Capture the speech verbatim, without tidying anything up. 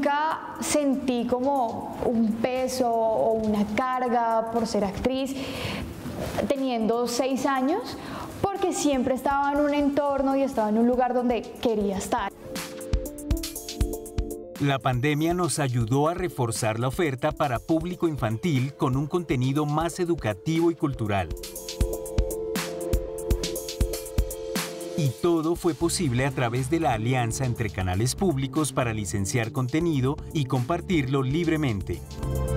nunca sentí como un peso o una carga por ser actriz teniendo seis años, porque siempre estaba en un entorno y estaba en un lugar donde quería estar. La pandemia nos ayudó a reforzar la oferta para público infantil con un contenido más educativo y cultural. Y todo fue posible a través de la alianza entre canales públicos para licenciar contenido y compartirlo libremente.